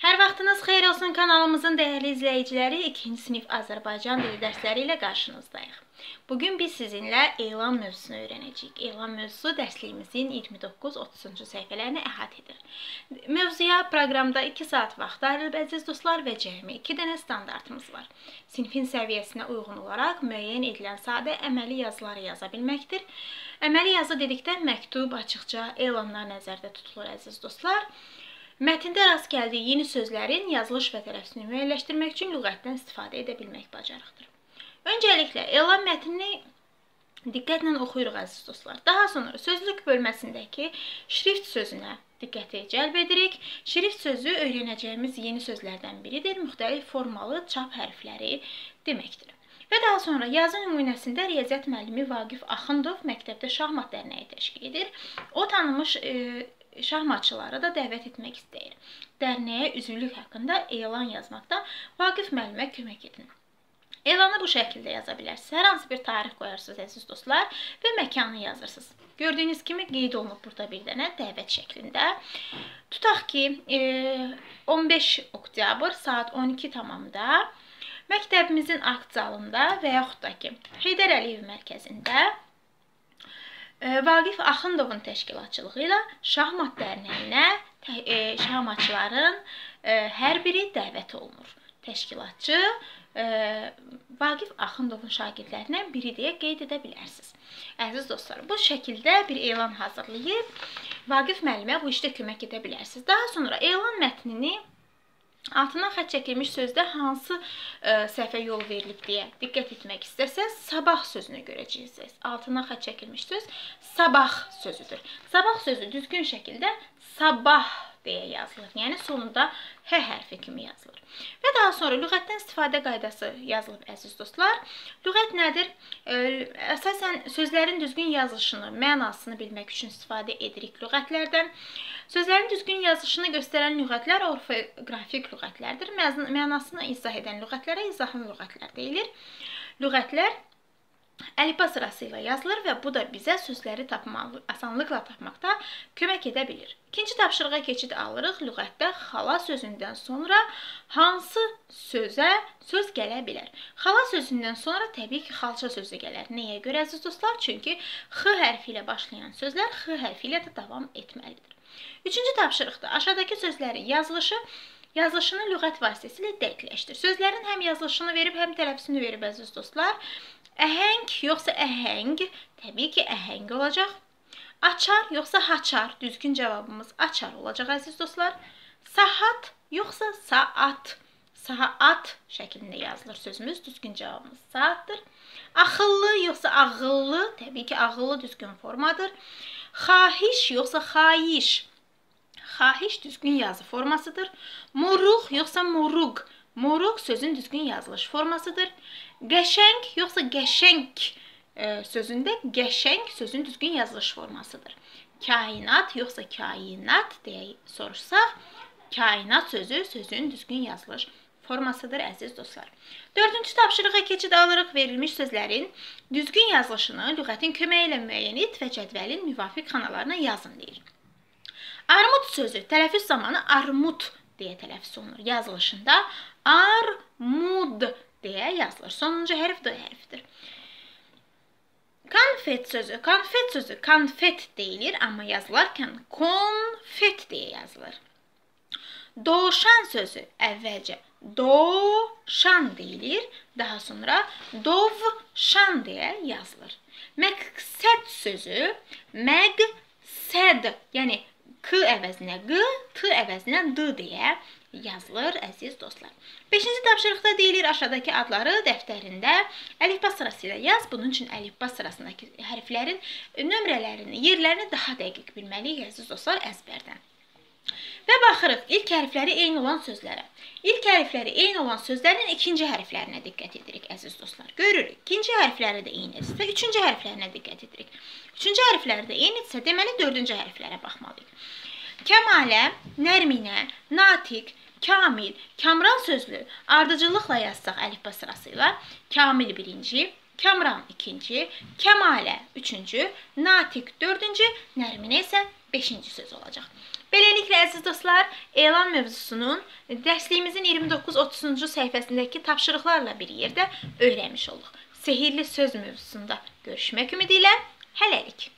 Hər vaxtınız xeyir olsun kanalımızın dəyərli izləyiciləri, 2-ci sinif Azərbaycan dili dərsləri ilə qarşınızdayıq. Bugün biz sizinlə elan mövzusunu öyrənəcəyik. Elan mövzusu dərsliyimizin 29-30-cu səhifələrini əhatə edir. Mövzuya proqramda 2 saat vaxt ayrılıb əziz dostlar və cəmi 2 dənə standartımız var. Sinifin səviyyəsinə uyğun olaraq müəyyən edilən sadə əməli yazıları yaza bilməkdir. Əməli yazı dedikdə məktub, açıqca elanlar nəzərdə tutulur əziz dostlar. Mətndə rast gəldiyi yeni sözlərin yazılış və tələffüzünü müəyyənləşdirmək üçün lüğətdən istifadə edə bilmək bacarıqdır. Öncəliklə elan mətnini diqqətlə oxuyuruq əziz dostlar. Daha sonra sözlük bölməsindəki şrift sözünə diqqəti cəlb edirik. Şrift sözü öyrənəcəyimiz yeni sözlərdən biridir. Müxtəlif formalı çap hərfləri deməkdir. Və daha sonra yazı nümunəsində riyaziyyat müəllimi Vaqif Axundov məktəbdə şahmat dərnəyi təşkil edir. O tanınmış şahmatçıları da dəvət etmək istəyir. Dərnəyə üzvlük haqqında elan yazmaqda Vaqif müəllimə kömək edin. Elanı bu şəkildə yaza bilərsiniz. Hər hansı bir tarix qoyarsınız əziz dostlar və məkanı yazırsınız. Gördüyünüz kimi qeyd olunub burada bir dənə dəvət şəklində. Tutaq ki 15 oktyabr saat 12 tamamda məktəbimizin akt zalında və yaxud da ki Heydər Əliyev mərkəzində Vaqif Axundovun təşkilatçılığı ilə şahmat dərnəyinə şahmatçıların hər biri dəvət olunur. Təşkilatçı Vaqif Axundovun şagirdlərindən biri deyə qeyd edə bilərsiniz. Əziz dostlar, bu şəkildə bir elan hazırlayıb Vaqif müəllimə bu işdə kömək edə bilərsiniz. Daha sonra elan mətnini altından xətt çəkilmiş sözdə hansı səhvə yol verilib deyə diqqət etmək istəsəz, sabah sözünü görəcəksiniz. Altından xətt çəkilmiş söz sabah sözüdür. Sabah sözü düzgün şəkildə sabah deyə yazılır. Yəni sonunda H hərfi kimi yazılır. Və daha sonra lüğətdən istifadə qaydası yazılıb əziz dostlar. Lüğət nədir? Əsasən sözlərin düzgün yazılışını, mənasını bilmək üçün istifadə edirik lüğətlərdən. Sözlərin düzgün yazılışını göstərən lüğətlər orfoqrafik lüğətlərdir. Mənasını izah edən lüğətlərə izahlı lüğətlər deyilir. Lüğətlər əlifba sırası ilə yazılır və bu da bizə sözləri asanlıqla tapmaqda kömək edə bilir. İkinci tapşırığa keçid alırıq. Lüğətdə xala sözündən sonra hansı sözə söz gələ bilər? Xala sözündən sonra təbii ki, xalça sözü gələr. Nəyə görə əziz dostlar? Çünki X hərfi ilə başlayan sözlər X hərfi ilə də davam etməlidir. Üçüncü tapşırıqda aşağıdakı sözlərin yazılışını lüğət vasitəsilə dəqiqləşdir. Sözlərin həm yazılışını verib, həm tələffüzünü verib əziz dostlar. Əhəng yoxsa əhəng? Təbii ki, əhəng olacaq. Açar yoxsa haçar? Düzgün cavabımız açar olacaq əziz dostlar. Saat yoxsa saat? Saat şəklində yazılır sözümüz. Düzgün cavabımız saatdır. Axıllı yoxsa ağıllı? Təbii ki, ağıllı düzgün formadır. Xahiş yoxsa xayiş? Xahiş düzgün yazı formasıdır. Moruq yoxsa moruq? Moruq sözün düzgün yazılış formasıdır. Qəşəng yoxsa qəşəng sözündə qəşəng sözün düzgün yazılış formasıdır. Kainat yoxsa kainat deyə soruşsaq, kainat sözü sözün düzgün yazılış formasıdır əziz dostlar. Dördüncü tapşırığa keçid alırıq. Verilmiş sözlərin düzgün yazılışını lüğətin köməyi ilə müəyyən et və cədvəlin müvafiq xanalarına yazın deyir. Armud sözü tələffüz zamanı armud deyə tələffüz olunur. Yazılışında armud deyə yazılır. Sonuncu hərf D hərfidir. Konfet sözü konfet deyilir, amma yazılarkən konfet deyə yazılır. Dovşan sözü əvvəlcə dovşan deyilir, daha sonra dovşan deyə yazılır. Məqsəd sözü məqsəd, yəni K əvəzinə Q, T əvəzinə D deyə yazılır əziz dostlar. 5-ci tapşırıqda deyilir aşağıdakı adları dəftərində əlifba sırası ilə yaz. Bunun üçün əlifba sırasındakı hərflərin nömrələrini, yerlərini daha dəqiq bilməliyik əziz dostlar əzbərdən. Və baxırıq ilk hərfləri eyni olan sözlərə. İlk hərfləri eyni olan sözlərin ikinci hərflərinə diqqət edirik əziz dostlar. Görürük. İkinci hərfləri də eynidirsə, üçüncü hərflərinə diqqət edirik. Üçüncü hərfləri də eynidirsə, deməli dördüncü hərflərə baxmalıyıq. Kəmalə, Nərminə, Natiq, Kamil, Kamran sözlü ardıcıllıqla yazsaq əlifba sırası ilə Kamil birinci, Kamran ikinci, Kəmalə üçüncü, Natiq dördüncü, Nərminə isə beşinci söz olacaq. Beləliklə, əziz dostlar, elan mövzusunun dərsliyimizin 29-30-cu səhifəsindəki tapşırıqlarla bir yerdə öyrənmiş olduq. Sehirli söz mövzusunda görüşmək ümidi ilə hələlik.